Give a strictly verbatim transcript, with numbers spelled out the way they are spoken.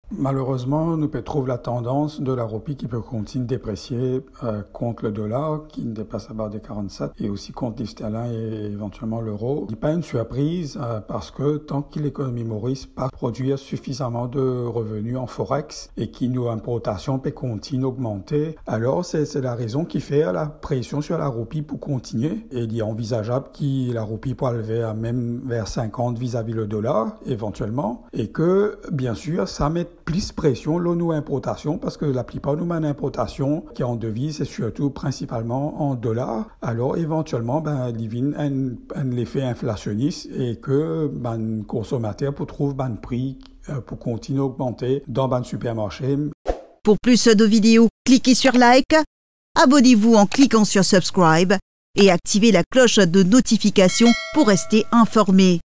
Malheureusement, nous peut trouver la tendance de la roupie qui peut continuer de déprécier euh, contre le dollar, qui ne dépasse la barre des quarante-sept, et aussi contre l'I V sterling et éventuellement l'euro. Ce n'est pas une surprise euh, parce que tant que l'économie maurice pas produire suffisamment de revenus en forex et que nos importations peut continuer d'augmenter, alors c'est la raison qui fait la pression sur la roupie pour continuer. Et il est envisageable que la roupie peut aller à même vers cinquante vis-à-vis le dollar éventuellement, et que bien sûr ça met plus pression sur nos importations parce que la plupart de nos importations qui est en devise c'est surtout principalement en dollars. Alors éventuellement ben il y a un, un effet inflationniste et que ben consommateur peut trouver ben prix pour continuer à augmenter dans ben supermarché. Pour plus de vidéos, cliquez sur like, abonnez-vous en cliquant sur subscribe et activez la cloche de notification pour rester informé.